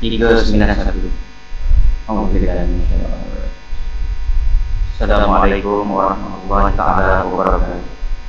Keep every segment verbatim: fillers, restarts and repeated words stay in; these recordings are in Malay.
tiga sembilan satu. Assalamualaikum warahmatullahi taala wabarakatuh.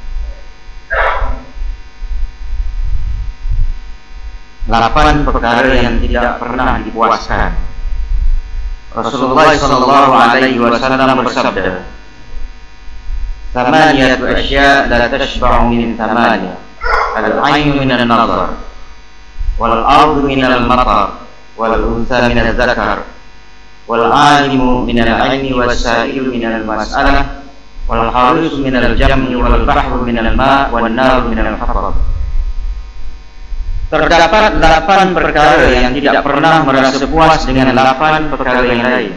Delapan perkara yang tidak pernah dipuaskan. Rasulullah sallallahu alaihi wasallam bersabda, "Thamaniyatu asya' la tashba'u min thamaniya. Al-'ainu min an-nazar, wal ardu min al-matar, wal untha min al-zakar, wal 'alimu min al-'ilmi, was sa'ilu min al-mas'alah, wal harisu min al-jam'i, wal bahru min al-ma', wan naru min al-hatab." Terdapat delapan perkara yang tidak pernah merasa puas dengan delapan perkara yang lain.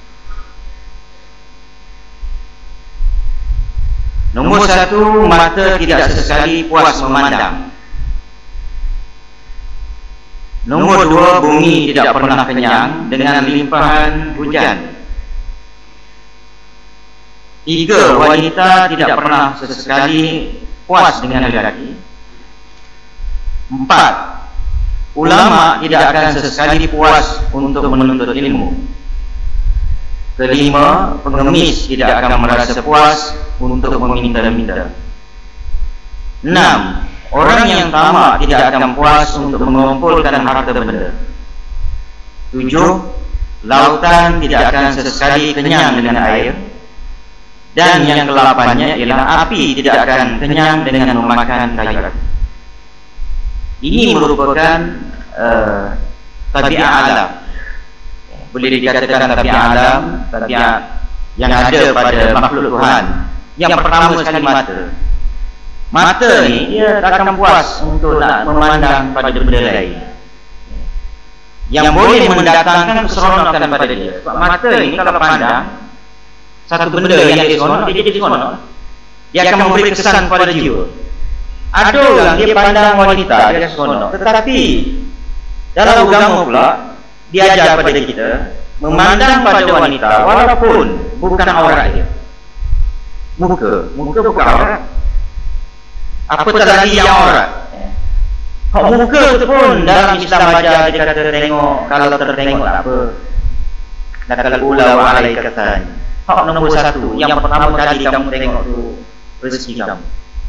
Nomor satu, mata tidak sesekali puas memandang. Nomor dua, bumi tidak pernah kenyang dengan limpahan hujan. Tiga, wanita tidak pernah sesekali puas dengan lelaki. Empat, ulama tidak akan sesekali puas untuk menuntut ilmu. Kelima, pengemis tidak akan merasa puas untuk meminta-minta. Enam, orang yang tamak tidak akan puas untuk mengumpulkan harta benda. Tujuh, lautan tidak akan sesekali kenyang dengan air. Dan yang kelapannya ialah api tidak akan kenyang dengan memakan kayu api. Ini merupakan uh, tabiat alam. Boleh dikatakan tabiat alam, tabiat yang ada pada makhluk Tuhan. Yang pertama sekali mata. Mata ni dia tak akan puas untuk nak memandang pada benda lain yang boleh mendatangkan keseronokan pada dia. Sebab mata ni kalau pandang satu benda yang dia seronok, dia jadi seronok. Dia akan memberi kesan pada jiwa. Ada orang dia pandang wanita dia seronok, tetapi dalam agama pula diajar pada kita memandang pada wanita walaupun bukan aurat dia. Muka, muka bukan aurat. Apatah lagi yang aurat. Hak muka tu pun dalam Islam ajar dia kata tengok, kalau tertengok tak apa. Nakal ula wa alaika tsani. Hak nombor satu, yang pertama kali kamu tengok tu rezeki kamu.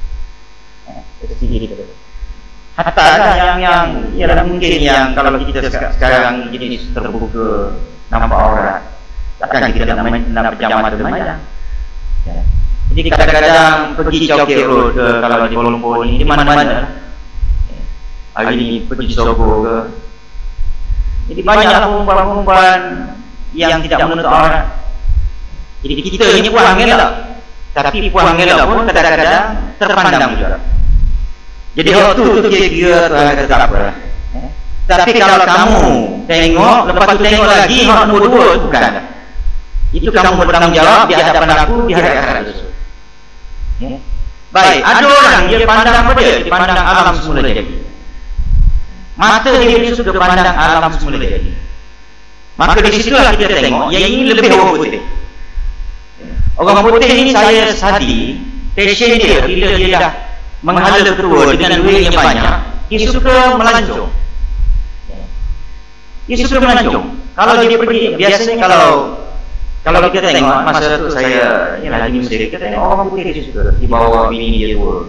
Rezeki kita. Hatta ada yang yang ialah mungkin yang kalau kita sekarang jenis terbuka nampak aurat, takkan kita nak nak berjamaah tu macam. Jadi kadang-kadang pergi Chowkit Road ke, kalau di Kuala Lumpur ni, di mana-mana. Hari ni pergi Sogo ke. Jadi banyaklah perempuan-perempuan yang tidak menutup aurat. Jadi kita ini puan ngelak, tapi puan ngelak pun kadang-kadang terpandang juga. Jadi waktu tu kira-kira Tuhan kata tak apa. Tapi kalau kamu tengok, lepas tu tengok lagi, hak nombor dua tu bukan. Itu kamu bertanggungjawab di hadapan aku, di hadapan Yesus. Ya. Baik, ada orang dia pandang apa dia? Dia pandang alam semula jadi. Mata dia ni suka pandang alam semula jadi. Maka di situlah kita tengok, yang ini lebih orang putih. Orang putih ini saya sadi, passion dia bila dia dah menghala ketua dengan duit yang banyak, dia suka melancong. Dia suka melancong. Kalau dia pergi, biasanya kalau Kalau kita tengok masa tu saya ialah di Mesir, kita tengok orang putih dia suka dibawa bini dia tua.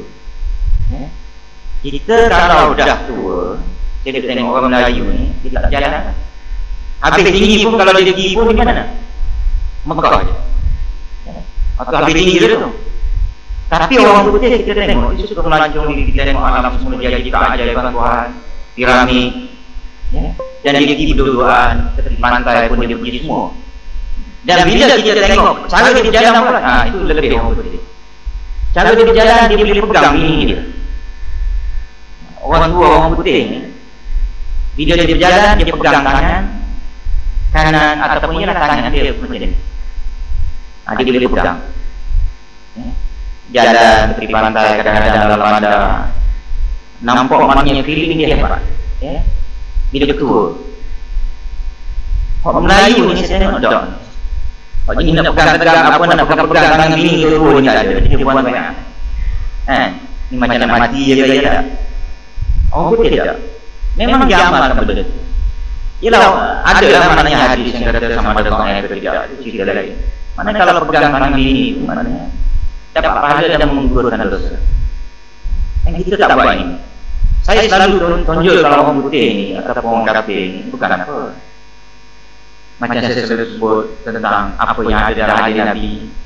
Kita kalau dah tua, kita tengok orang Melayu ni, dia tak jalan. Habis tinggi pun kalau dia pergi pun di mana? Mekah je. Atau habis tinggi dia tu. Tapi orang putih kita tengok, dia suka melancong, kita tengok alam semula jadi keajaiban Tuhan, piramid. Dan dia pergi berdua-duaan, tepi pantai pun dia pergi semua. Dan bila kita tengok cara dia berjalan pula, ha, itu lebih orang putih. Cara dia berjalan, dia boleh pegang ini dia. Orang tua orang putih ni, bila dia berjalan, dia pegang tangan kanan ataupun ialah tangan dia macam ni. Ha, dia boleh pegang. Jalan tepi pantai, kadang-kadang dalam ada nampak maknanya feeling dia hebat. Ya. Bila dia tua. Orang Melayu ni saya tengok tak. Oh, ini nak pegang-pegang apa, nak pegang-pegang tangan bini ke tua ni tak ada. Dia buat banyak. Eh, ni macam nak mati je dia tak. Orang putih tak. Memang dia amalkan benda tu. Ialah ada lah maknanya hadis yang kata sama ada orang yang tidak, itu cerita lain. Mana kalau pegang tangan ini, maknanya dapat pahala dan menggugurkan dosa. Yang kita tak buat ini. Saya selalu tonjol kalau orang putih ini atau orang kafir ini bukan apa. Macam saya selalu sebut tentang apa yang ada dalam hadis Nabi.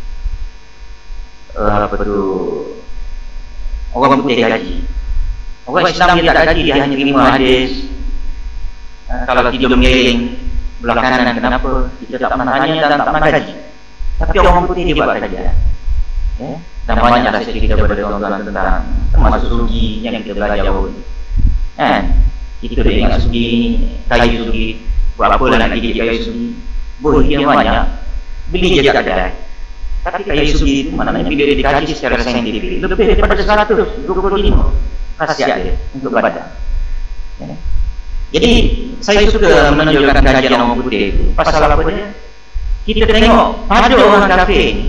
Uh, apa tu? Orang putih gaji. Orang Islam dia tak gaji, dia hanya terima hadis. Uh, kalau tidur miring belah kanan, kenapa? Kita tak pernah tanya dan tak pernah gaji. Tapi orang putih dia buat kajian. Ya? Dan banyaklah saya cerita kepada tuan-tuan tentang termasuk sugi yang kita belajar pun. Kan? Kita dah ingat sugi ni, kayu sugi, buat apa lah nak gigit kayu sugi. Boleh dia banyak, beli je kat kedai. Tapi kayu sugi itu maknanya bila dia dikaji secara saintifik, lebih daripada seratus dua puluh lima khasiat dia untuk badan. Ya? Jadi saya suka menonjolkan kajian orang putih itu. Pasal apa dia? Kita tengok pada orang kafir ni,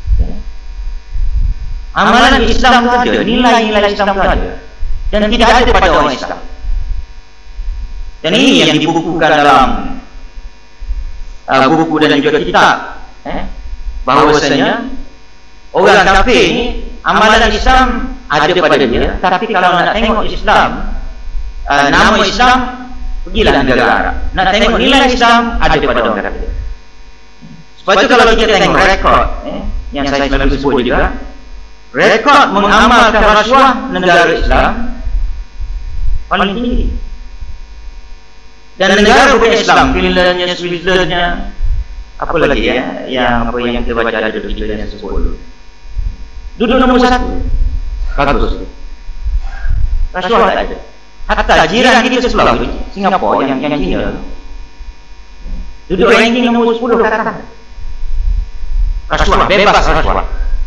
amalan Islam tu ada, nilai-nilai Islam tu ada, dan tidak ada pada orang Islam. Dan ini yang dibukukan dalam uh, buku dan juga kitab, eh, bahawasanya orang kafir ni amalan Islam ada pada dia, tapi kalau nak tengok Islam, uh, nama Islam, pergilah negara Arab. Nak tengok nilai Islam ada pada orang kafir. Sebab itu kalau kita tengok rekod, eh, yang saya selalu sebut juga, rekod mengamalkan rasuah negara Islam paling tinggi. Dan negara bukan Islam, Finlandnya, Switzerlandnya, apa lagi ya, yang apa yang kita baca ada di Finland yang sebut duduk nombor satu. Bagus. Rasuah tak ada. Hatta jiran kita sebelah tu, Singapura yang yang China, duduk ranking nombor sepuluh ke atas. Rasuah, bebas rasuah.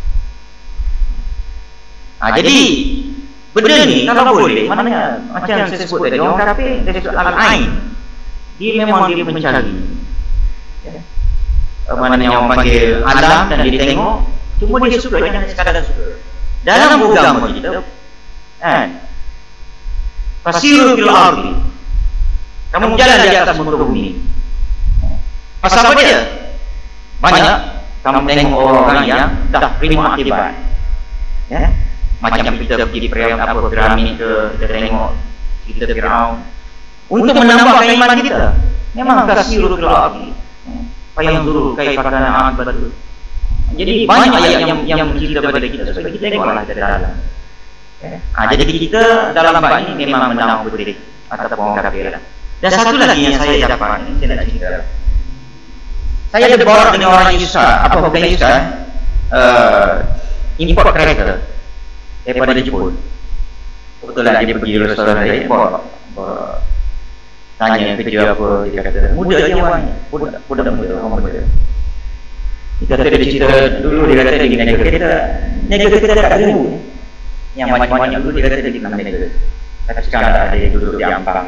Ha, jadi benda ni kalau boleh, maknanya macam saya sebut tadi, orang kafir dari sudut al-ain, dia memang dia mencari, ya, maknanya orang panggil alam, dan dia tengok, cuma dia suka, jangan sekadar suka. Dalam agama kita, kan, fasiru fil ardi, kamu jalan di atas muka bumi. Pasal apa dia? Banyak kamu tengok orang yang dah terima akibat, ya. Macam kita pergi Firaun, apa piramid ke, kita tengok kita Firaun untuk menambah keimanan kita. Memang kasiru fil ardi, payang dulu kaifakana aqibatu. Jadi banyak ayat yang yang mencerita kepada kita supaya kita tengoklah ke dalam. Ha, jadi kita dalam bab ini memang menang putih ataupun orang kafir. Dan satu lagi yang saya dapat, saya nak cerita. Saya ada borak dengan orang Yusa, apa bukan Yusa, uh, import kereta daripada Jepun. Kebetulan dia pergi restoran saya, bawa, bawa tanya kerja apa, dia kata muda je orangnya, budak budak muda, orang muda. Dia kata dia cerita dulu, dia kata dia naik kereta, naik kereta dekat dulu, yang banyak-banyak dulu dia kata dia pernah naik. Tapi sekarang tak ada, dia duduk di Ampang,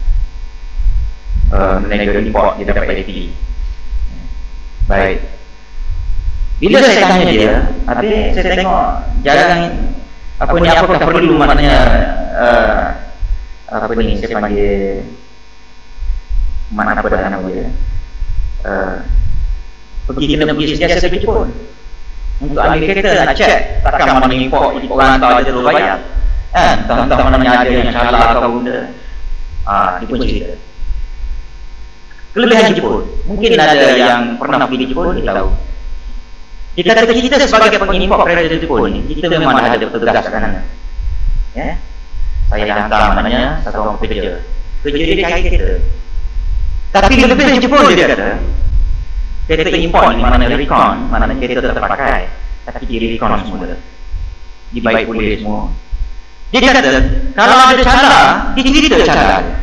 uh, naik import, dia dapat A P. Baik. Bila saya tanya dia, habis saya tengok jalan apa ni, apakah perlu maknanya uh, apa ni, saya panggil mana apa dah nama dia, uh, pergi kena pergi sentiasa ke Jepun untuk ambil kereta, nak cek takkan mana import orang hantar je terus bayar, kan, entah mana ada yang salah atau benda. Ah, dia pun cerita kelebihan Jepun. Mungkin ada yang pernah pergi Jepun, dia tahu. Dia kata kita sebagai pengimport kereta Jepun ni, kita memang ada petugas kat sana, ya. Saya hantar maknanya satu orang pekerja, kerja dia cari kereta. Tapi lebih Jepun dia kata, kereta import ni mana recon, mana kereta terpakai, tapi dia recon semua, dibaik pulih semua. Dia kata kalau ada cala, dia cerita cala dia.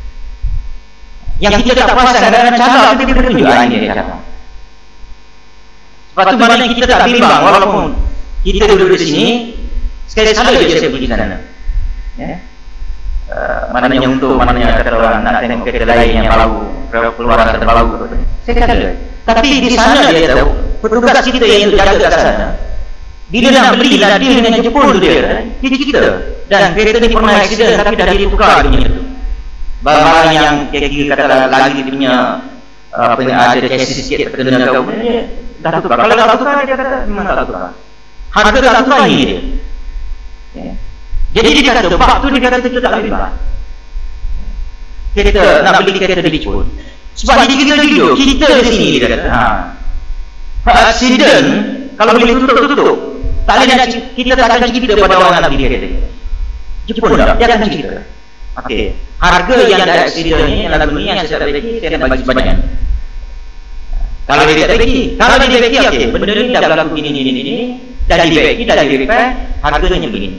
Yang kita tak puasan dengan cara kita boleh tunjuk ini dia kata. Sebab tu maknanya kita tak bimbang walaupun kita duduk di sini, sekali-sekala je saya pergi sana, ya. Uh, maknanya untuk maknanya kata orang nak tengok kereta lain yang baru, keluaran terbaru, saya kata dia. Tapi di sana dia tahu petugas kita yang jaga kat sana, bila nak beli lah dia dengan Jepun tu dia, dia cerita, dan kereta ni pernah aksiden tapi dah ditukar dunia tu. barang yang kira-kira kata lagi dia punya apa yang ada cases sikit terkena kau, dah tukar. Kalau dah tukar dia kata memang tak tukar. Harga tak tukar ni dia. Ya. Jadi dia kata bab tu dia kata kita tak boleh bebas. Kita nak beli kereta dicun. Sebab dia kita jujur, kita di sini dia kata. Ha. Accident kalau boleh tutup-tutup. Tak boleh nak kita tak akan cerita pada orang nak beli kereta. Jepun tak, dia akan cerita. Okey. Harga yang ada accident ni yang lagu ni yang saya tak bagi, saya nak bagi sebanyak. Kalau dia tak bagi, kalau dia bagi okey, benda ni dah berlaku gini gini gini, dah dibagi, dah di repair, harganya begini.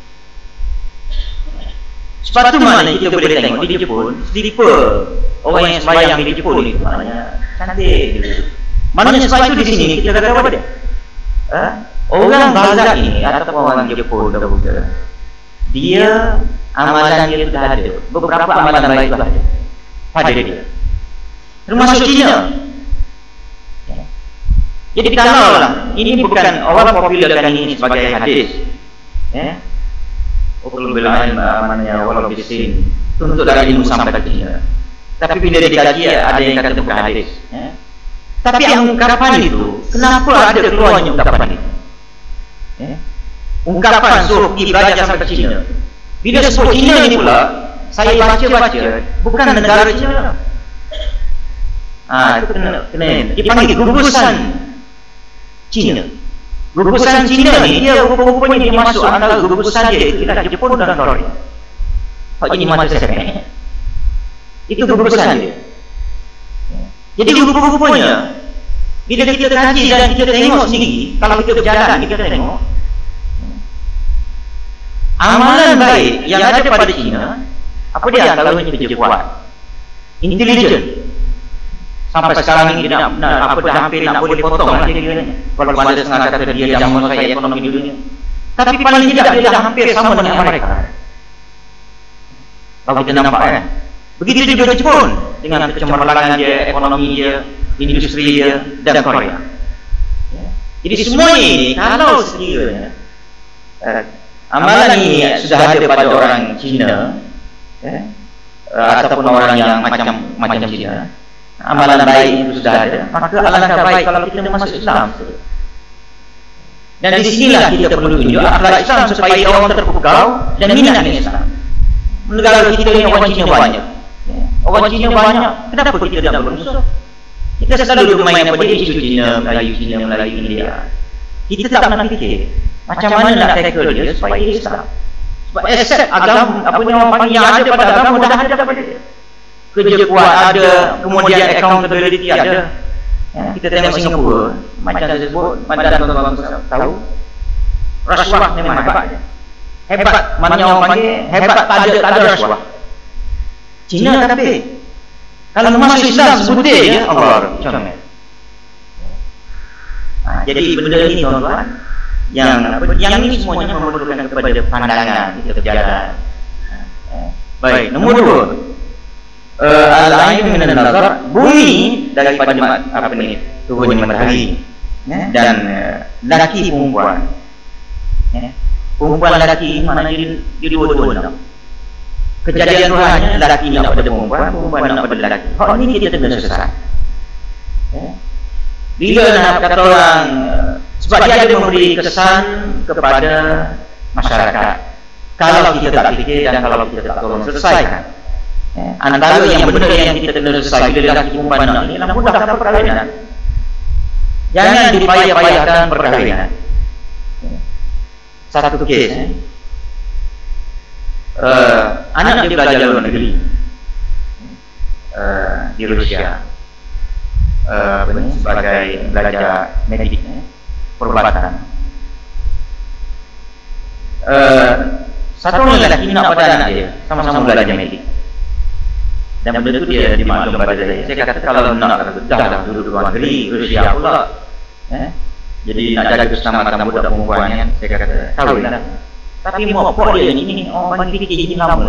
Sebab tu mana kita boleh tengok di Jepun, slipper orang yang sembahyang di Jepun ni maknanya cantik. Maknanya sebab itu di sini kita kata apa dia? Ha? Orang bazar ini ataupun orang Jepun dah dia amalan dia sudah ada. Beberapa amalan baik sudah ada pada dia. Termasuk Cina. Jadi kalau lah, ini bukan orang popularkan ini sebagai hadis. Ya. Orang bilang namanya walau bisin untuk dari ilmu sampai ke Cina. Tapi bila dikaji ada yang kata bukan hadis. Ya. Tapi yang ungkapan itu, kenapa ada keluarnya ungkapan itu? Ya. Ungkapan suruh pergi belajar sampai Cina. Bila sebut Cina ini pula, saya baca-baca bukan negara Cina. Ah, itu kena, kena dipanggil gugusan Cina. Gugusan Cina ni dia rupa-rupanya dia masuk antara gugusan dia ialah Jepun dan Korea. Hak ini mata saya. Itu gugusan dia. Jadi rupa-rupanya bila kita kaji dan kita tengok sendiri, kalau kita berjalan kita tengok amalan baik yang ada pada Cina, apa dia antaranya kerja kuat, intelijen. Sampai sekarang ini dia nak, nak apa dah hampir nak boleh potong lah dia ni. Kalau ada setengah kata dia yang menguasai ekonomi dunia. Tapi paling tidak dia dah hampir sama dengan mereka. Kalau kita nampak kan. Begitu juga Jepun dengan kecemerlangan dia, ekonomi dia, industri dia dan Korea. Jadi semuanya ini kalau sekiranya eh, amalan ini sudah ada pada orang Cina, eh, ataupun orang yang macam macam Cina, amalan baik itu sudah ada, maka alangkah baik kalau kita masuk Islam. Dan di sinilah kita perlu tunjuk akhlak Islam supaya orang terpukau dan minat dengan Islam. Negara kita ini orang Cina banyak. Orang Cina banyak, kenapa kita tidak bermusuh? Kita selalu bermain apa dia isu Cina, Melayu Cina, Melayu India. Kita tak pernah fikir macam mana nak tackle dia supaya dia Islam. Sebab accept agama, apa yang orang panggil yang ada pada agama dah ada pada dia. Kerja kuat ada, kemudian accountability ada. Ya, kita tengok Singapura, macam saya sebut, macam tuan-tuan tahu, rasuah memang hebat. Hebat, maknanya orang panggil hebat, tak ada, tak ada rasuah. Cina tapi kalau masuk Islam sebutir je, Allah macam mana? Ha, jadi benda ini tuan-tuan, yang apa, yang ini semuanya memerlukan kepada pandangan kita berjalan. Baik, nombor dua. Uh, Al-Ain min an-nazar, bumi daripada apa ni turunnya matahari, ya? Dan uh, laki perempuan, ya? Perempuan laki maknanya dia, dia dua-dua nak. Kejadian rohani laki nak pada perempuan, perempuan nak pada laki. Hak ni kita kena sesat. Ya? Bila nak kata orang, sebab dia ada memberi kesan kepada masyarakat. Kalau kita tak fikir dan kalau kita tak tolong selesaikan. Ya, antara yang benar yang kita kena selesai bila lelaki perempuan nak ini adalah mudahkan perkahwinan. Jangan dipayah-payahkan perkahwinan. Satu kes, eh. uh, anak dia belajar luar negeri uh, di Rusia, uh, sebagai belajar medik, eh, perubatan. Uh, satu orang lelaki nak pada anak dia sama-sama belajar medik. Dan benda itu dia dimaklum pada saya. Saya kata kalau nak dah dah duduk luar negeri, Rusia pula, eh? Jadi nak jaga keselamatan budak perempuan kan, saya kata tahu lah. Tapi mak pok dia ni orang panggil fikir lama.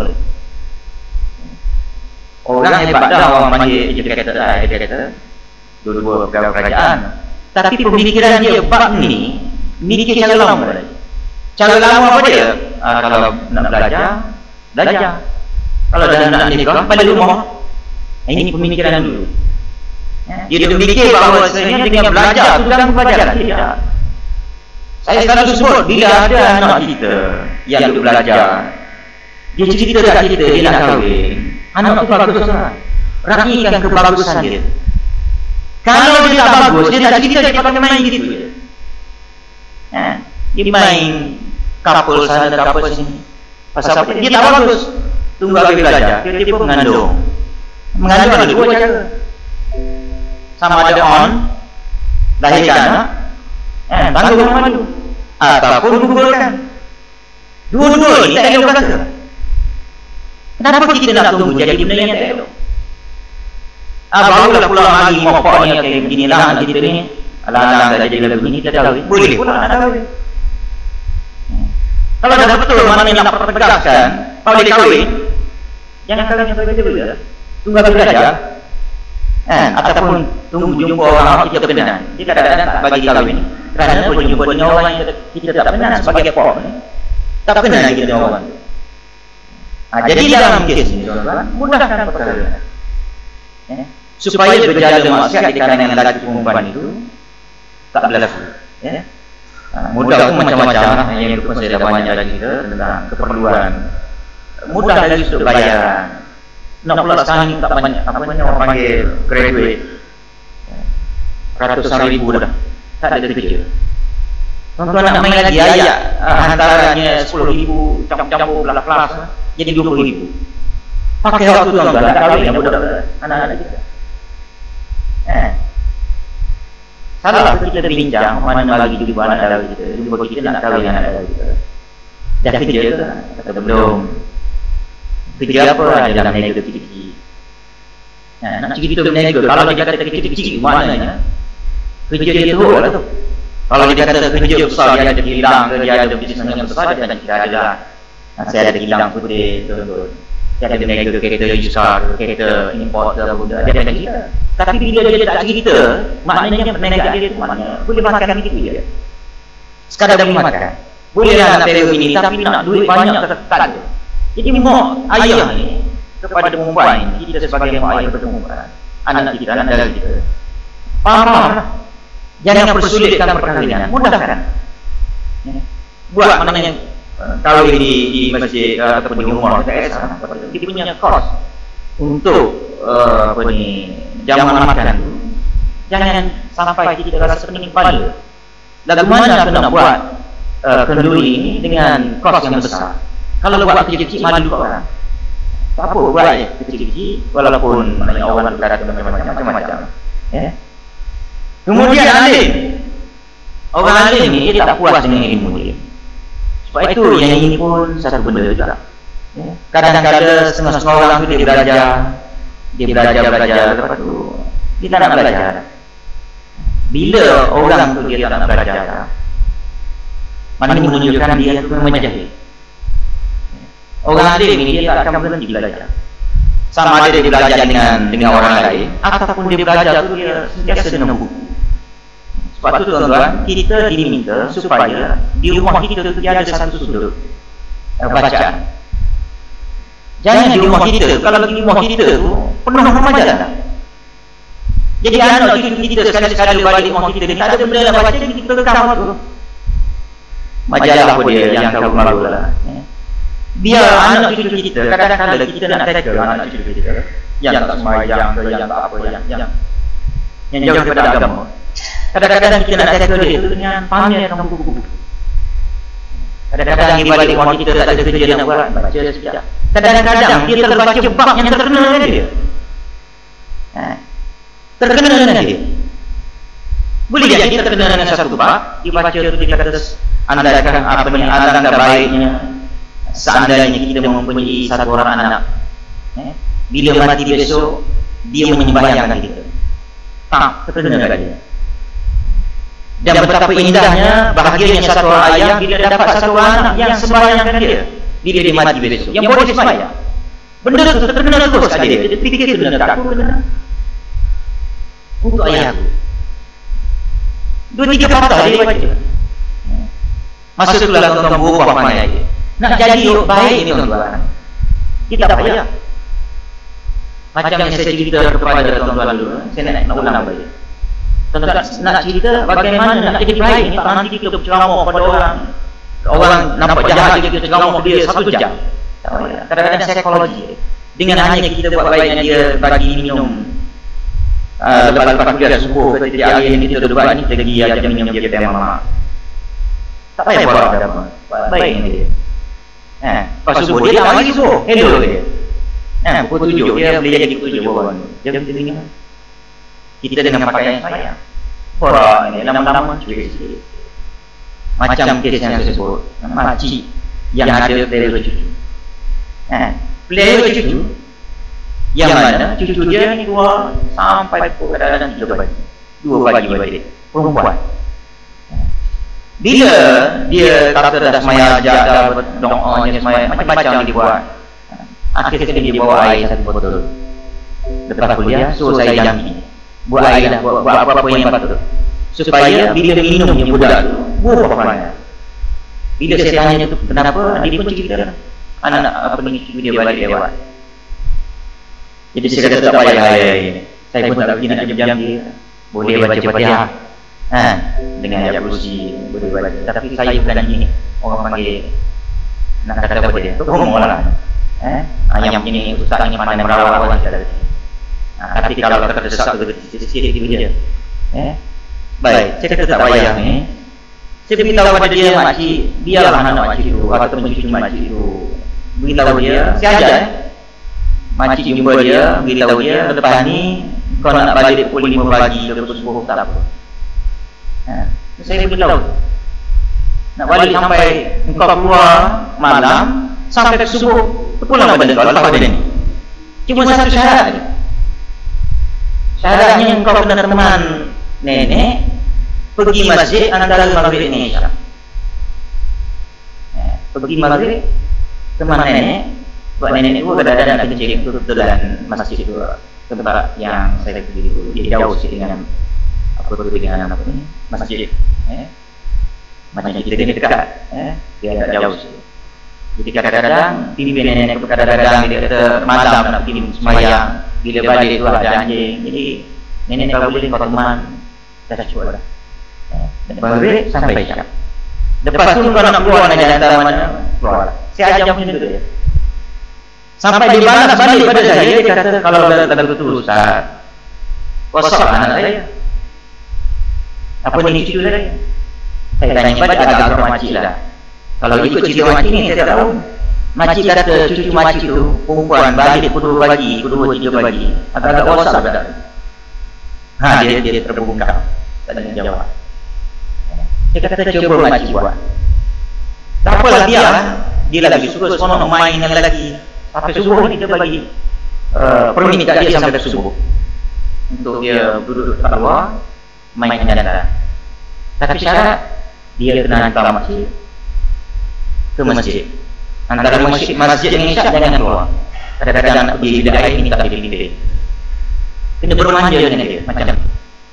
Orang hebat dah orang panggil educated lah, educated. Dua-dua pegawai kerajaan. Tapi pemikiran dia bab ni mikir cara lama. Cara lama apa dia? Ah, kalau nak belajar, belajar. Kalau dah nak nikah, balik rumah. Ini pemikiran dulu. Dia berfikir bahawa sebenarnya dengan belajar itu dalam pelajaran. Tidak. Saya selalu sebut, bila ada anak kita yang duduk belajar, dia cerita kat kita, dia nak kahwin, anak tu bagus lah, rakikan kebagusan dia. Kalau dia tak bagus, dia tak cerita, dia pakai main gitu je. Ha? Dia main couple sana, couple sini. Pasal apa? Dia tak bagus. Tunggu habis belajar, dia pun mengandung. Mengandung ada dua cara. Sama ada on, lahirkan anak, eh, tanggung yang malu, ataupun gugurkan. Dua-dua ni tak elok kata. Kenapa kita nak tunggu jadi benda yang tak elok? Ah, barulah pulang lagi mopok ni kayak beginilah anak kita ni. Alang-alang dah jadi lagu ni, kita kahwin. Boleh pula nak kahwin. Kalau dah betul mana yang nak pertegakkan, kalau dia kahwin, jangan kahwin yang berbeza-beza. Tunggu habis belajar. Eh, ataupun tunggu jumpa orang kita berkenan. Dia kadang-kadang tak bagi kahwin kerana berjumpa dengan orang yang kita tak berkenan sebagai pop ni. Tak berkenan kita dengan orang. Ha, jadi dalam kes ni, tuan-tuan, mudahkan perkara. Eh, supaya berjalan maksiat di kalangan lelaki perempuan itu tak berlaku. Ya. Ha, mudah pun macam-macam yang pun saya dah banyak lagi kita tentang keperluan. Mudah lagi untuk bayaran. Nak pula sekarang ni tak banyak, apa banyak orang panggil graduate, ratusan ribu dah, tak ada kerja. Tuan-tuan nak main lagi ayat, hantarannya sepuluh ribu, campur-campur kelas-kelas, jadi dua puluh ribu. Pakai waktu tuan-tuan, nak kahwin yang budak anak-anak kita. Eh, salah kita bincang, mana bagi jumpa anak-anak kita, jumpa kita nak kahwin anak-anak kita. Dah kerja ke? Kata belum. Kerja apa ada dalam niaga kecil-kecil. Nah, nak cerita berniaga, kalau dia kata kecil-kecil, maknanya kerja dia teruk lah tu. Kalau dia kata kerja besar, dia ada kilang ke, dia ada bisnes yang besar, dia tidak ada lah. Nah, saya ada kilang putih, betul-betul. Saya ada niaga kereta besar, kereta import ke, ada ada cerita. Tapi bila dia tak cerita, maknanya perniagaan dia tu maknanya boleh makan gitu je. Sekadar boleh makan. Boleh lah nak periuk ini, tapi nak duit banyak tak ada. Jadi mak ayah ni kepada perempuan ni, kita sebagai mak ayah kepada perempuan, anak kita, anak dara kita, faham lah. Jangan persulitkan perkahwinan, mudahkan. Buat maknanya kahwin di, di masjid ataupun di rumah, dia punya kos untuk uh, apa ni, jamuan makan tu. Jangan sampai kita rasa pening kepala. Lagu mana aku nak buat uh, kenduri ini dengan kos yang besar? Kalau buat kecil-kecil, malu orang. Tak apa, buat je kecil-kecil, walaupun maknanya orang berkata macam-macam. Ya. Kemudian alim. Orang alim ni, dia tak puas dengan ilmu dia. Sebab itu, yang ini pun satu benda juga. Ya. Kadang-kadang setengah-setengah orang tu dia belajar, dia belajar-belajar, lepas tu dia tak nak belajar. Bila orang tu dia tak nak belajar, maknanya menunjukkan dia tu memang jahil. Orang alim ini dia tak akan berhenti belajar. Sama ada dia belajar dengan dengan orang lain, ataupun dia belajar tu dia sentiasa dengan buku. Sebab tu tuan-tuan, kita diminta supaya di rumah kita tu dia ada satu sudut uh, bacaan. Jangan di rumah kita, kalau di rumah kita tu penuh majalah. Jadi anak kita, kita sekali-sekali balik rumah kita ni tak ada benda nak baca, kita rekam tu majalah pun dia yang kau malu lah. Biar anak cucu kita, kadang-kadang kita nak tackle anak cucu kita yang tak sembahyang ke, yang tak apa, yang yang, yang jauh daripada agama. Kadang-kadang kita nak tackle dia itu dengan pamerkan buku-buku. Kadang-kadang di balik rumah kita tak ada kerja nak buat, baca sekejap. Kadang-kadang dia terbaca bab yang terkena dengan dia. Ha. Terkena dengan dia. Boleh jadi terkena dengan satu bab, dibaca tu dia kata andaikan apa ni, alangkah baiknya seandainya kita mempunyai satu orang anak, eh, bila mati besok dia menyembahyangkan kita. Tak, terkena kat dia. Dan betapa indahnya, bahagianya satu orang ayah bila dapat satu orang anak yang sembahyangkan dia bila dia mati besok, yang boleh sembahyang. Benda tu terkena terus kat dia. Dia fikir tu benda tak aku kena untuk ayahku. Dua tiga patah dia baca. Masa itulah tuan-tuan berubah pandai dia. Nak jadi baik ni tuan-tuan, kita tak payah. Macam yang saya cerita kepada tuan-tuan dulu, saya nak, nak ulang balik. Tuan-tuan nak cerita bagaimana nak jadi baik ni, tak nanti kita berceramah pada orang, orang nampak jahat kita ceramah dia satu jam. Kadang-kadang psikologi, dengan hanya kita buat baik dengan dia, bagi minum uh, lepas-lepas kuliah subuh, ketika hari ini kita duduk ni, kita pergi ajak minum dia teh mama. Tak payah buat apa-apa, baik dengan dia. Eh, pas subuh dia tak lagi subuh, hello dia. Eh, pukul tujuh dia boleh jadi pukul tujuh bangun. Dia bertinggal. Kita dengan pakaian sayang. Orang ni lama-lama cuik sikit. Macam kes yang saya sebut, makcik yang ada pelera cucu. Eh, pelera cucu yang mana cucu dia ni keluar sampai pukul kadang-kadang tiga pagi, dua pagi balik. Perempuan. Bila dia kata dah semaya ajak, dah doanya semaya, macam-macam dia buat. Akhirnya dia bawa air satu botol. Lepas kuliah, so saya jampi. Buat air dah, buat, buat apa-apa yang patut. Supaya bila minum yang budak tu, buah apa-apa. Bila saya tanya tu kenapa, dia pun cerita anak apa ni cucu dia balik lewat. Jadi saya kata tak payah air ini. Saya pun tak pergi nak jam-jam dia. Boleh baca Fatihah. Ha, dengan ayat kursi boleh baca. Tapi saya bukan ini. Orang panggil nak kata apa dia? Tolong lah. Eh, yang ini ustaz ni pandai merawat orang kita. Ha, tapi kalau terdesak sikit-sikit dia. Eh, baik. Saya kata tak payah ni. Saya beritahu pada dia, makcik, biarlah anak makcik itu atau cucu makcik itu. Beritahu dia, saya ajar eh. Makcik jumpa dia, beritahu dia, lepas ni kau nak balik pukul lima pagi ke pukul sepuluh tak apa. Ha, saya beritahu. Nak balik sampai engkau keluar malam sampai ke subuh, pulang pada kau lepas pada ni. Cuma satu syarat je. Syaratnya engkau kena teman nenek pergi masjid antara maghrib dengan isyak. Eh, pergi maghrib teman nenek, buat nenek tu kadang-kadang nak kencing kebetulan masjid tu tempat yang saya pergi itu dia jauh sikit dengan apa tu dengan apa ni masjid. Eh, macam kita ni dekat, eh, dia agak jauh sikit. Jadi kadang-kadang pimpin nenek kadang-kadang dia kata malam nak pergi sembahyang, bila balik tu ada anjing. Jadi nenek kalau boleh kau teman dah cukup dah. Dan maghrib sampai isyak. Lepas tu kau nak keluar nak jalan antara mana, keluar. Saya ajar macam tu dia. Sampai dia balas balik pada saya, dia kata kalau dah tak betul Ustaz, WhatsApp anak saya. Apa ni cucu saya? Saya tanya pada agak-agak makcik lah. Kalau ikut cerita makcik ni saya tak tahu. Makcik kata cucu makcik tu perempuan balik pukul dua pagi, pukul dua tiga pagi. Agak-agak WhatsApp dah. Ha, dia dia terbungkam. Tak ada jawab. Dia kata cuba makcik buat. Tak apalah biar. Dia lagi suka seronok main dengan lelaki. Sampai subuh ni kita bagi uh, permit kat dia sampai ke subuh. Untuk dia duduk kat luar main dengan janda. Tapi syarat dia kena hantar makcik ke masjid. Antara masjid, masjid dengan isyak jangan keluar. Kadang-kadang nak pergi bilik air ni tak boleh pilih. Kena bermanja dengan dia macam tu.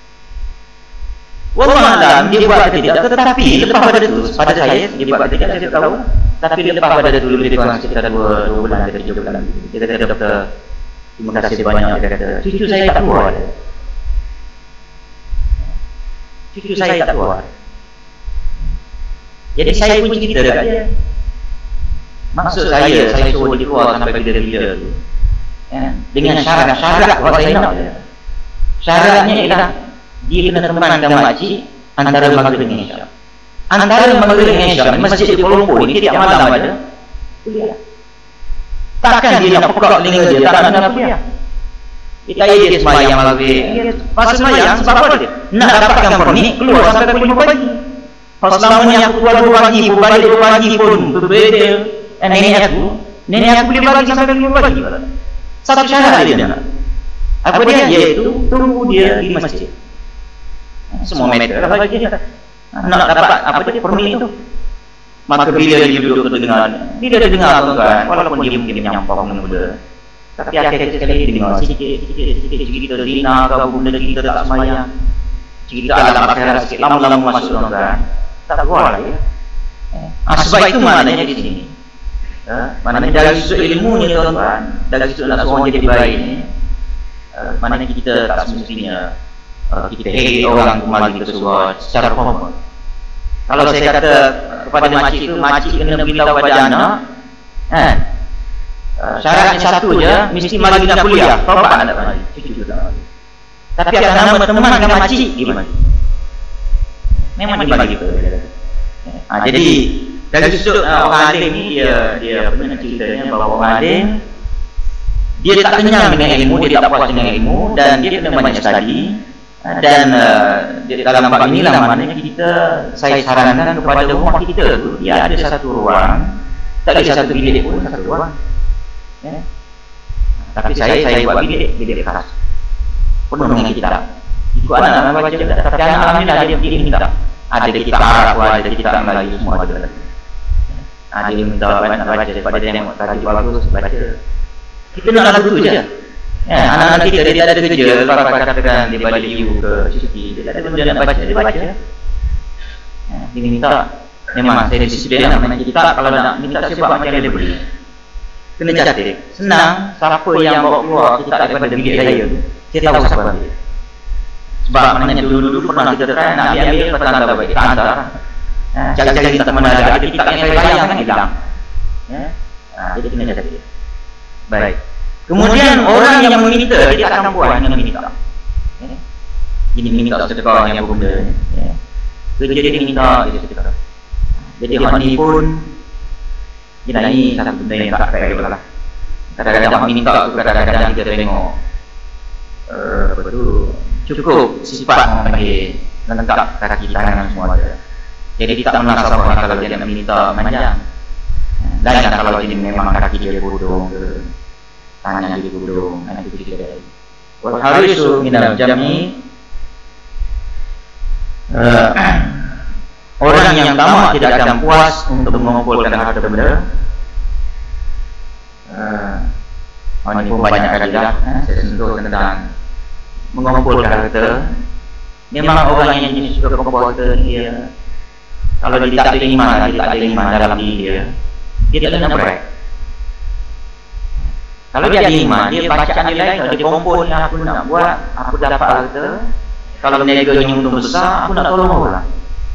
Wallahualam dia buat ke tidak, tetapi lepas pada tu pada saya dia buat ke tidak saya tahu. Tapi lepas pada dulu lebih kurang sekitar dua bulan atau tiga bulan. Dia kata doktor terima kasih banyak. Dia kata cucu saya tak keluar. Cucu saya tak keluar. Jadi saya pun cerita kat dia. Maksud saya, saya suruh dia keluar sampai bila-bila tu. Ya, dengan syarat-syarat buat saya nak. Syaratnya ialah dia kena temankan makcik antara maghrib dengan isyak. Antara maghrib dengan isyak, masjid di Kuala Lumpur ni tiap malam ada kuliah. Takkan dia nak pekak telinga dia, tak nak dengar kuliah. Kita dia sembahyang maghrib. Pas sembahyang sebab apa dia? Nak dapatkan permit keluar sampai pukul lima pagi. Pas selama ni aku keluar dua pagi pun, balik dua pagi pun berbeza. Nenek aku, nenek aku boleh bagi sampai lima pagi. Satu syarat dia nak. Apa dia? Iaitu tunggu dia di masjid. Semua meter lah bagi dia. Nak dapat apa dia permit tu. Maka bila dia duduk terdengar, dia dah dengar tuan-tuan, walaupun dia mungkin menyampah muda. Tapi akhir-akhir sekali dia dengar sikit-sikit cerita zina kau benda kita tak sembahyang. Cerita alam akhirat sikit, lama-lama masuk tuan-tuan. Tak kuat lah ya. Ah, sebab itu maknanya di sini. Ha? Maknanya dari sudut ilmu ni tuan-tuan, dari sudut nak seorang jadi baik ni, uh, mana kita tak semestinya uh, kita hei orang kembali ke surga secara formal. Kalau saya kata kepada makcik tu, makcik kena beritahu pada anak, kan? Uh, syaratnya satu je, mesti mari nak kuliah. Tahu tak anak mari? Cucu tak mari. Tapi atas nama teman dengan makcik, dia mari. Memang dia bagi tu. Ha, jadi dari sudut uh, orang alim ni, dia dia pernah ceritanya bahawa orang alim dia tak kenyang dengan ilmu, dia tak puas dengan ilmu, dan dia kena banyak study. Dan uh, dalam bab inilah maknanya kita, saya sarankan kepada rumah kita tu, dia ada satu ruang, tak ada satu bilik pun, satu ruang. Ya. Tapi saya saya buat bilik, bilik keras, penuh dengan kitab. Ikut anak baca, tapi anak alhamdulillah dia pilih kitab. Ada kitab Arab, ada kitab Melayu, semua ada. Ada yang minta nak baca, sebab dia tengok tadi bagus, baca. Kita nak lagu tu je. Ya, anak-anak kita dia ada kerja, lepas katakan dia balik U ke Suzuki, dia ada benda nak baca, dia baca. Ya, dia minta, memang saya disiplin nak main kitab, kalau nak minta sebab macam dia beli. Kena catat. Senang, siapa yang bawa keluar kitab daripada bilik saya tu, saya tahu siapa dia. Sebab maknanya dulu-dulu pernah kita try nak ambil, lepas hantar balik, tak hantar. Cari-cari kitab mana ada, ada kitab yang saya bayang kan hilang. Jadi kena catat. Baik. Kemudian orang yang meminta, dia tak akan puas dengan minta. Jadi minta sedekah yang benda. Kerja dia minta, dia sedekah. Jadi hak ni pun, dia ni satu benda yang tak fair lah. Kadang-kadang hak minta tu, kadang-kadang kita tengok uh, apa tu, cukup sifat orang panggil lengkap kaki tangan semua ada. Jadi tak menasabah kalau dia nak minta manjang. Lain kalau dia memang kaki dia bodong ke, tangan dia bodong, anak itu tidak. Wal harisu minal jami, uh, orang yang tamak tidak akan puas untuk mengumpulkan harta benda. Uh, oh, ini pun banyak kali dah eh, saya sentuh tentang mengumpulkan harta. Memang orang yang jenis suka mengumpulkan harta dia, kalau dia tak ada iman, dia tak ada iman dalam diri dia, dia tak nak berat. Kalau dia ada iman, dia bacaan dia lain. Kalau dia kumpul yang aku nak buat, aku dapat harta, kalau neganya untung besar, aku nak tolong orang,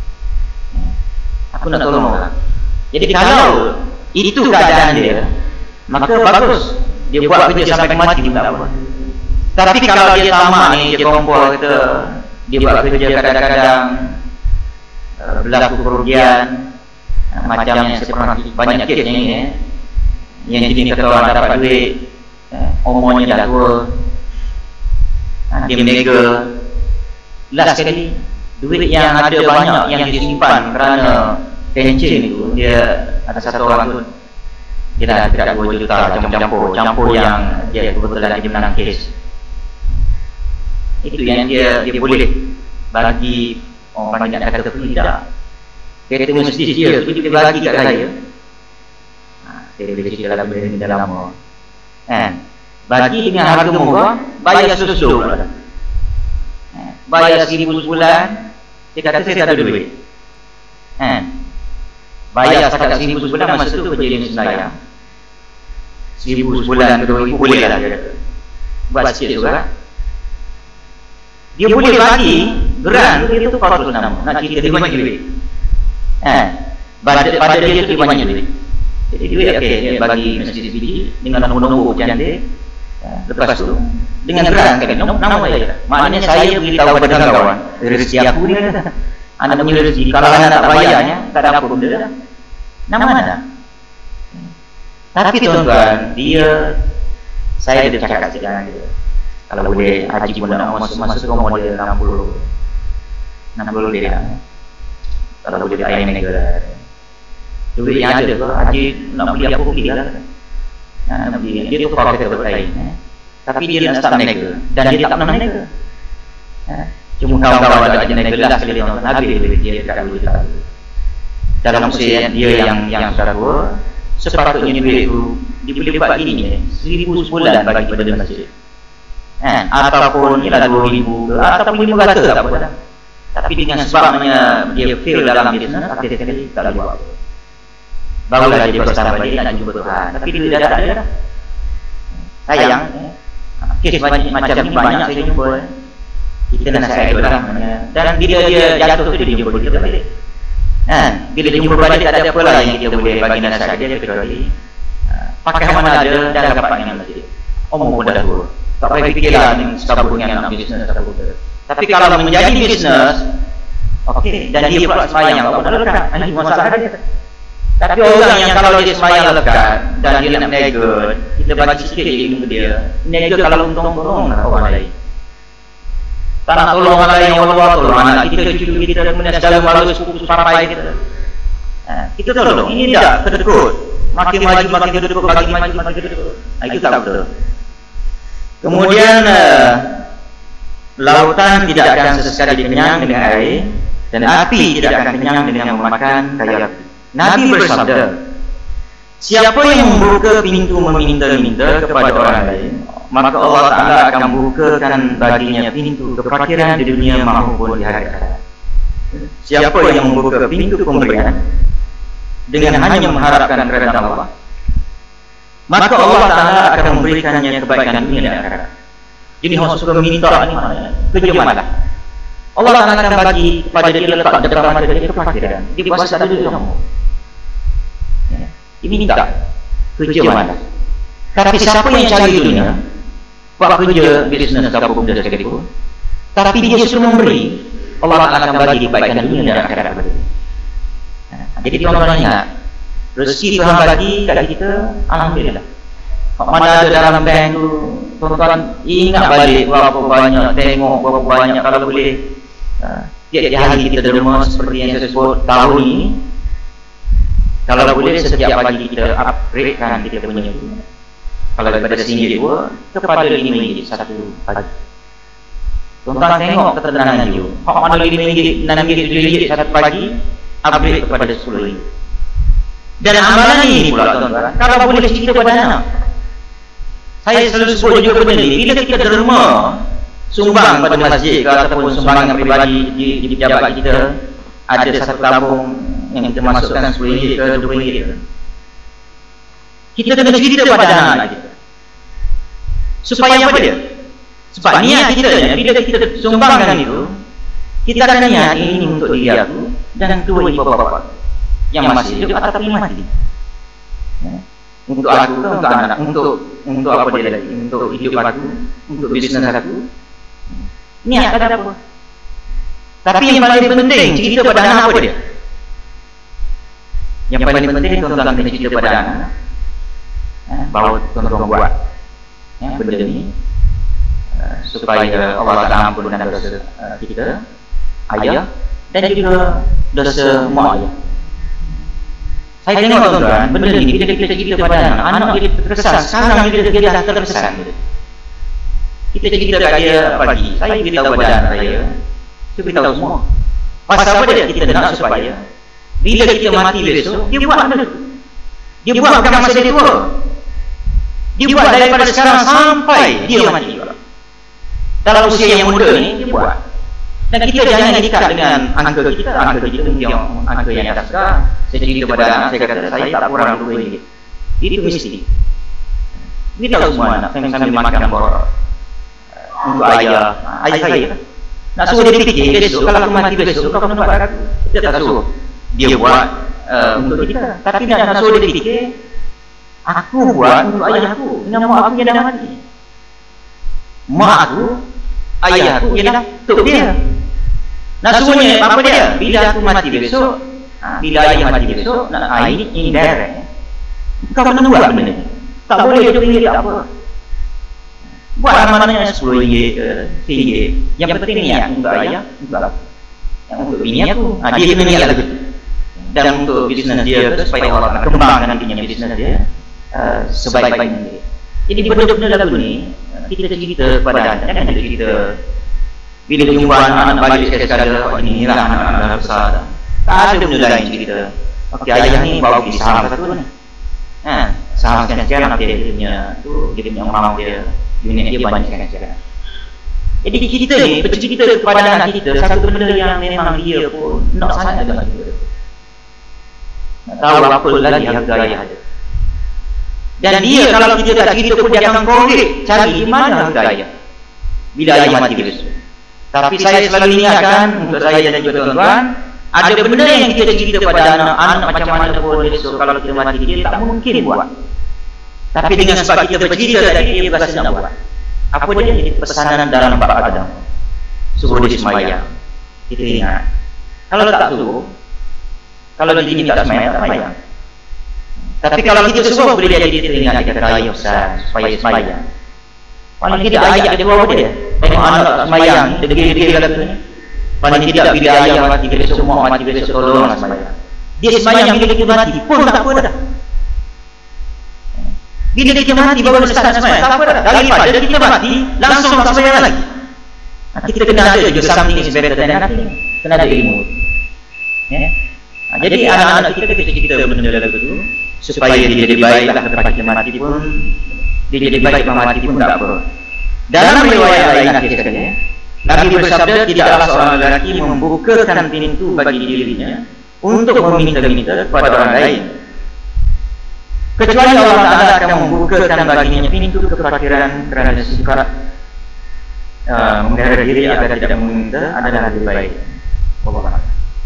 aku nak tolong orang. Jadi kalau itu keadaan dia, maka bagus, dia buat kerja sampai mati pun tak apa. Tapi kalau dia tamak ni, dia kumpul kita, dia buat kerja kadang-kadang uh, berlaku kerugian, uh, macam yang saya pernah banyak kes yang ini, eh. yang jenis kata orang dapat duit, uh, umurnya dah tua, uh, dia menega. Last sekali, duit yang ada banyak yang disimpan kerana pencen itu, dia ada satu orang tu, dia dah tidak dua juta campur-campur, campur yang dia kebetulan dia menang kes. Itu yang dia dia boleh bagi orang banyak kata tidak. Kereta mesti dia tu dia bagi kat saya. Ha, saya boleh cerita dalam benda ni dah lama. Kan? Bagi dengan harga murah, bayar susu pula. Ha, bayar seribu sebulan, dia kata saya tak ada duit. Kan? Bayar setakat seribu sebulan, masa tu kerja dia sembahyang. Seribu sebulan ke dua ribu boleh lah dia kata. Buat sikit juga. Dia boleh bagi geran dia tu empat puluh enam. Nak cerita dia banyak duit. Eh, pada pada dia tu dia banyak duit. Jadi duit okey, dia bagi masjid biji dengan nombor-nombor cantik. Lepas tu dengan geran kan nama saya. Maknanya saya beritahu pada kawan, rezeki aku dia kata. Anak punya rezeki, kalau anak tak bayarnya, tak ada apa pun dia dah. Nama ada. Tapi tuan-tuan, dia, saya ada cakap sekarang dia, kalau boleh haji pun nak masuk-masuk ke umur dia enam puluh enam puluh dia lah. Kalau boleh ayah negara duit yang ada tu, haji nak beli apa beli lah. Nak beli, dia tu kalau kita bertaik, tapi dia nak start negara, dan dia tak pernah negara. Cuma kawan-kawan ada negara lah sekali orang habis dia dekat dulu juta. Dalam usia dia yang yang sudah tua, sepatutnya duit tu dia boleh buat gini, seribu sebulan bagi pada masjid. Eh, ataupun ialah dua ribu ke, ataupun lima ratus tak apa dah. Tapi dengan sebabnya dia fail dalam bisnes, akhir sekali tak boleh buat. Barulah dia bersama balik nak jumpa Tuhan. Tapi dia dah tak ada dah. Sayang, eh. kes banyak macam ni banyak saya jumpa. Kita nasihat tu lah. Dan bila dia jatuh tu dia jumpa kita balik. Ha, bila dia jumpa balik tak ada apa lah yang kita boleh bagi nasihat dia kecuali pakai mana ada dan dapat dengan masjid. Omong pun dah tua. Tak payah fikirlah ni sekabur dengan nak bisnes atau apa. Tapi kalau menjadi bisnes, okey, dan dia pula sembahyang, tak pun lekat. Ini masalah dia. Tapi orang yang kalau dia sembahyang lekat dan dia nak meniaga, kita bagi sikit ilmu dia. Meniaga kalau untung tolong orang lain. Tak nak tolong orang lain, Allah tolong anak kita, cucu kita, kemudian segala malu sepupu papai kita. Ha, kita tolong. Ini tidak kedekut. Makin maju makin kedekut, makin maju makin kedekut. Ha, itu tak betul. Kemudian uh, lautan tidak akan sesekali kenyang dengan air, dan api tidak akan kenyang dengan memakan kayu api. Nabi bersabda, siapa yang membuka pintu meminta-minta kepada orang lain, maka Allah Ta'ala akan bukakan baginya pintu kefakiran di dunia maupun di hari akhirat. Siapa yang membuka pintu pemberian dengan hanya mengharapkan keridhaan Allah, maka Allah Ta'ala akan memberikannya kebaikan dunia dan akhirat. Jadi orang suka minta ni mana? Kerja malah Allah Ta'ala akan bagi kepada dia, letak dekat mata dia kefakiran. Dia puasa tak ada duit kamu. Dia minta kerja malah. Tapi siapa yang cari dunia, buat kerja bisnes atau apa benda sekalipun, tapi dia suka memberi, Allah Ta'ala akan bagi kebaikan dunia dan akhirat kepada dia. Jadi tuan-tuan ingat, rezeki Tuhan bagi kat kita, alhamdulillah. Mana ada dalam bank tu, tuan-tuan ingat balik berapa banyak, tengok berapa banyak. Kalau boleh tiap-tiap hari kita derma seperti yang saya sebut tahun ini, kalau boleh setiap pagi kita upgradekan kita punya dunia. Kalau daripada singgit dua kepada lima ringgit satu pagi. Tuan-tuan tengok ketenangan jiwa. Hak mana lima ringgit, enam ringgit, tujuh ringgit satu pagi, upgrade kepada sepuluh ringgit. Dan amalan ini pula tuan-tuan, kalau boleh cerita pada anak. Saya selalu sebut juga benda ni, bila kita derma sumbang pada masjid ke ataupun sumbangan peribadi di, di pejabat kita, ada satu tabung yang kita masukkan sepuluh ringgit ke dua ringgit ke, kita kena cerita pada anak kita. Supaya apa dia? Sebab niat kita ni, bila kita sumbangkan itu, kita akan niat ini untuk diri aku dan kedua ibu bapa yang masih hidup ataupun mati. Ya. Untuk aku, untuk anak, untuk untuk apa dia lagi? Untuk hidup aku, untuk bisnes aku. Niat ada apa? Tapi yang paling penting cerita pada anak apa dia? Yang paling penting tuan-tuan kena cerita pada anak. Eh, bahawa tuan-tuan buat ya, benda ni uh, supaya Allah Ta'ala ampunkan dosa uh, kita, ayah dan juga dosa mak ayah. Saya tengok tuan-tuan, benda ni bila kita cerita pada anak, anak dia terkesan. Sekarang dia, dia dah terkesan. Kita cerita kat dia pagi, saya beritahu pada anak saya, saya beritahu semua. Pasal apa dia? Kita nak supaya bila kita mati besok, dia buat benda tu. Dia buat bukan masa dia tua. Dia buat daripada sekarang sampai dia mati juga. Dalam usia yang muda ni, dia buat. Dan kita jangan ikat dengan angka kita. Angka kita yang angka yang atas sekarang. Saya cerita kepada anak, saya kata, saya tak kurang dua ringgit. Itu mesti. Kita tahu semua anak, sambil makan borok untuk ayah, ayah saya. Nak suruh dia fikir, besok kalau aku mati besok, kau kena buat aku. Kita tak suruh dia buat untuk kita. Tapi nak suruh dia fikir, aku buat untuk ayah aku dengan mak aku yang dah mati. Mak aku, ayah aku ialah untuk dia. Nak suruhnya apa dia? Bila aku mati besok, bila ayah mati besok, nak air ini direct. Kau kena buat benda ni. Tak boleh dua ringgit tak apa. Buat amanahnya sepuluh ringgit ke ringgit. Yang penting niat untuk ayah, untuk aku. Yang untuk bini aku, dia kena niat lagi. Dan untuk bisnes dia tu supaya Allah nak kembangkan nantinya bisnes dia Uh, sebaik-baiknya dia. Jadi benda-benda lagu ni kita cerita kepada anak, jangan kita cerita bila jumpa anak-anak balik sekali oh ini lah anak-anak besar. Tak ada benda lain cerita. Okey, ayah ni bawa pergi saham satu ni. Ha, saham sekian-sekian nanti dia punya tu, dia punya orang dia, unit dia banyak sekian-sekian. Jadi kita ni bercerita kepada anak kita satu benda yang memang dia pun nak sangat dengan kita. Nak tahu apa lagi harga ayah ada. Dan dia kalau kita tak kita pun dia akan korek cari di mana hidayah bila ayah mati besok. Tapi saya selalu ingatkan untuk saya dan juga tuan-tuan, ada benda yang kita cerita pada anak-anak macam mana pun besok kalau kita mati, dia tak mungkin buat. Tapi dengan sebab kita bercerita tadi, dia berasa nak buat. Apa dia? Jadi pesanan dalam bab Adam, suruh dia semayang. Kita ingat, kalau tak suruh, kalau dia ni tak semayang, tak semayang. Tapi kalau kita suruh, boleh jadi dia teringat, dia kata, ayah Ustaz, supaya semayang. Paling tidak ayat dia bawa dia, tengok anak tak semayang, degil-degil kata tu. Paling tidak bila ayah mati, bila semua mati, bila tolonglah semayang. Dia semayang bila dia mati pun tak apa dah. Bila dia mati baru dia start semayang, tak apa dah. Daripada kita mati, langsung tak semayang lagi. Kita kena ada juga something is better than nothing. Kena ada ilmu. Ya. Ha, jadi anak-anak kita kita cerita benda lagu tu supaya dia jadi baiklah lepas kita mati pun, dia jadi baik mati pun tak apa. Dalam riwayat lain hadis katanya, Nabi bersabda, tidaklah seorang lelaki membukakan pintu bagi dirinya untuk meminta-minta kepada orang lain, kecuali Allah Ta'ala akan membukakan baginya pintu kefakiran kerana sifat uh, menggara diri agar tidak meminta adalah lebih baik. Allah.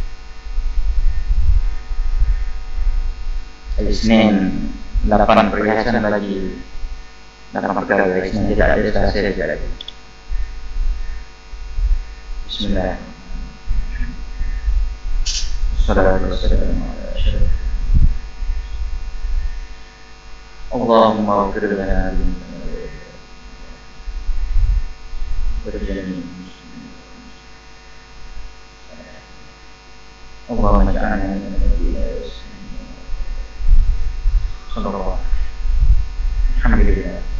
Isnin lapan perhiasan bagi lapan perkara Isnin tidak ada saya tidak ada. Bismillah. Assalamualaikum. Allahumma ighfir lana berjani. Allahumma ja'alna min al-muttaqin. Sallallahu alaihi wasallam. Alhamdulillah.